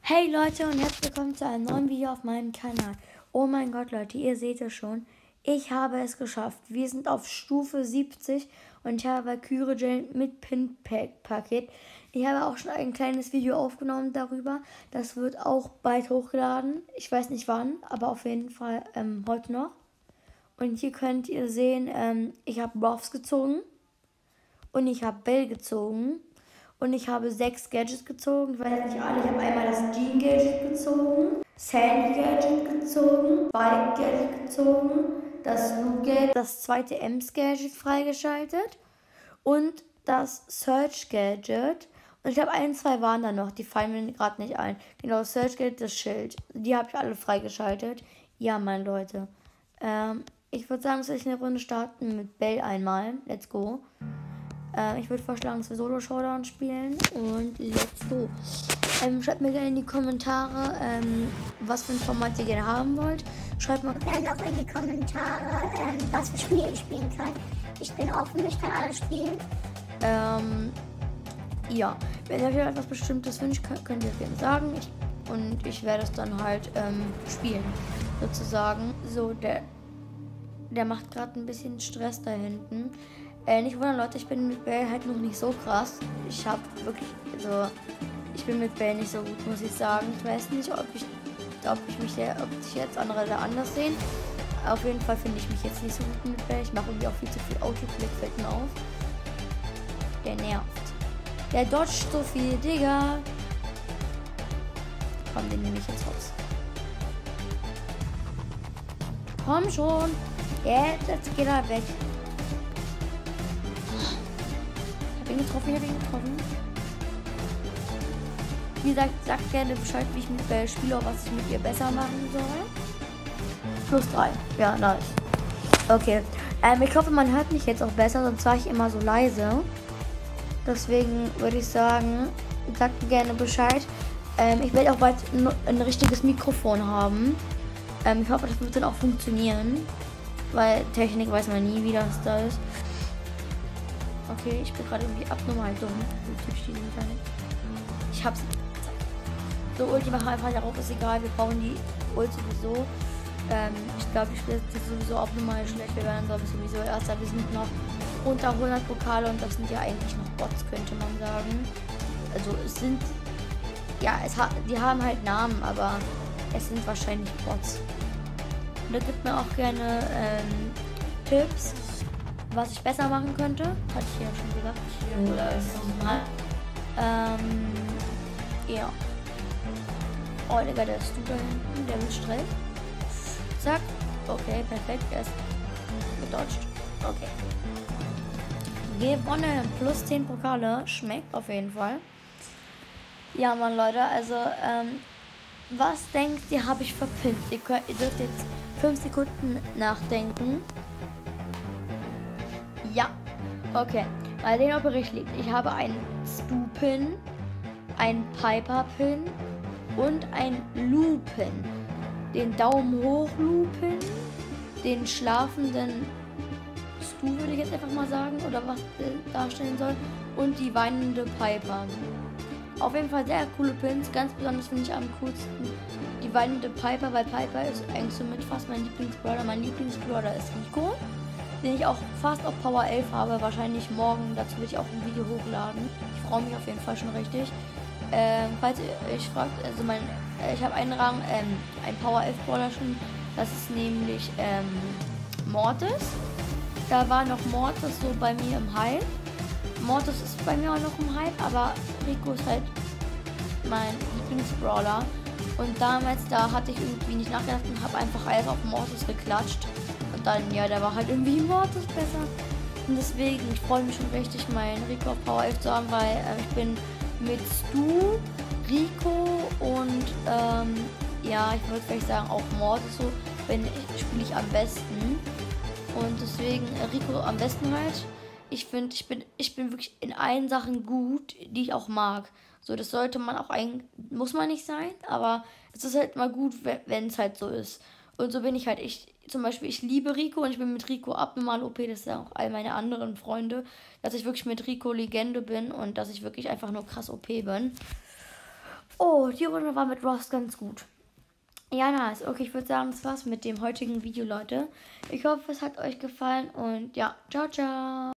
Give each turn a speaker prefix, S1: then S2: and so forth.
S1: Hey Leute und herzlich willkommen zu einem neuen Video auf meinem Kanal. Oh mein Gott Leute, ihr seht es schon. Ich habe es geschafft. Wir sind auf Stufe 70 und ich habe Valkyrie Jane mit Pin-Paket. Ich habe auch schon ein kleines Video aufgenommen darüber. Das wird auch bald hochgeladen. Ich weiß nicht wann, aber auf jeden Fall heute noch. Und hier könnt ihr sehen, ich habe Ruffs gezogen und ich habe Bell gezogen. Und ich habe 6 Gadgets gezogen. Ich weiß nicht alle. Ich habe einmal das Jean Gadget gezogen, Sandy Gadget gezogen, Spike Gadget gezogen, das Luke Gadget, das zweite Ems Gadget freigeschaltet und das Search Gadget. Und ich habe 2 waren da noch, die fallen mir gerade nicht ein. Genau, das Search Gadget, das Schild. Die habe ich alle freigeschaltet. Ja, meine Leute. Ich würde sagen, dass ich eine Runde starten mit Bell einmal. Let's go. Ich würde vorschlagen, dass wir Solo-Showdown spielen und let's go. Schreibt mir gerne in die Kommentare, was für ein Format ihr gerne haben wollt. Schreibt mal
S2: gerne auch in die Kommentare, was für Spiele ich spielen kann. Ich bin offen, ich kann alles spielen.
S1: Ja, wenn ihr euch etwas Bestimmtes wünscht, könnt ihr es gerne sagen. Ich werde es dann halt spielen, sozusagen. So, der macht gerade ein bisschen Stress da hinten. Nicht wundern, Leute, ich bin mit Bell halt noch nicht so krass. Ich bin mit Bell nicht so gut, muss ich sagen. Ich weiß nicht, ob sich jetzt andere da anders sehen. Auf jeden Fall finde ich mich jetzt nicht so gut mit Bell. Ich mache irgendwie auch viel zu viel Autoclick, fällt mir auf. Der nervt. Der dodgt so viel, Digga. Komm, den nehme ich jetzt raus. Komm schon. Jetzt geht er weg. Ich habe ihn getroffen. Wie gesagt, sagt gerne Bescheid, wie ich mit Bell spiele oder was ich mit ihr besser machen soll. +3. Ja, nice. Okay. Ich hoffe, man hört mich jetzt auch besser, sonst war ich immer so leise. Deswegen würde ich sagen, sagt mir gerne Bescheid. Ich werde auch bald ein richtiges Mikrofon haben. Ich hoffe, das wird dann auch funktionieren. Weil Technik weiß man nie, wie das da ist. Okay, ich bin gerade irgendwie abnormal dumm. Ich hab's nicht gezeigt. So, Ulti machen einfach darauf, ist egal. Wir brauchen die Ult sowieso. Ich glaube, ich spiele das sowieso abnormal schlecht. Wir werden sowieso Erster. Wir sind noch unter 100 Pokale und das sind ja eigentlich noch Bots, könnte man sagen. Also es sind, ja, die haben halt Namen, aber es sind wahrscheinlich Bots. Und da gibt mir auch gerne Tipps, was ich besser machen könnte. Hatte ich ja schon gesagt. Oder ist normal. Ja. Oh, Digga, der ist du da hinten. Der will Stress. Zack. Okay, perfekt. Er ist gedodged. Okay. Gewonnen. Plus 10 Pokale. Schmeckt auf jeden Fall. Ja, Mann, Leute. Also, was denkt ihr, habe ich verpinnt? Ihr dürft jetzt 5 Sekunden nachdenken. Ja, okay. Mal sehen, ob er richtig liegt. Ich habe einen Stu-Pin, einen Piper-Pin und einen Lu-Pin. Den Daumen hoch Lu-Pin, den schlafenden Stu, würde ich jetzt einfach mal sagen, oder was darstellen soll, und die weinende Piper. Auf jeden Fall sehr coole Pins. Ganz besonders finde ich am coolsten die weinende Piper, weil Piper ist eigentlich somit fast mein Lieblingsbrawler. Mein Lieblingsbrawler ist Rico, den ich auch fast auf Power 11 habe. Wahrscheinlich morgen. Dazu will ich auch ein Video hochladen. Ich freue mich auf jeden Fall schon richtig. Falls ihr euch fragt, also ich habe einen Rang, ein Power 11 Brawler schon. Das ist nämlich Mortis. Da war noch Mortis so bei mir im Hype. Mortis ist bei mir auch noch im Hype, aber Rico ist halt mein Lieblingsbrawler. Und damals, da hatte ich irgendwie nicht nachgedacht und habe einfach alles auf Mortis geklatscht. Und dann, ja, da war halt irgendwie Mortis besser. Und deswegen, ich freue mich schon richtig, meinen Rico auf Power 11 zu haben, weil ich bin mit Stu, Rico und, ja, ich würde vielleicht sagen, auch Mortis so, spiele ich am besten. Und deswegen Rico am besten halt. Ich finde, ich bin wirklich in allen Sachen gut, die ich auch mag. So, das sollte man auch eigentlich, muss man nicht sein, aber es ist halt mal gut, wenn es halt so ist. Und so bin ich halt, ich liebe Rico und ich bin mit Rico abnormal OP, das sind auch all meine anderen Freunde, dass ich wirklich mit Rico Legende bin und dass ich wirklich einfach nur krass OP bin. Oh, die Runde war mit Ross ganz gut. Ja, nice. Okay, ich würde sagen, das war's mit dem heutigen Video, Leute. Ich hoffe, es hat euch gefallen und ja, ciao, ciao.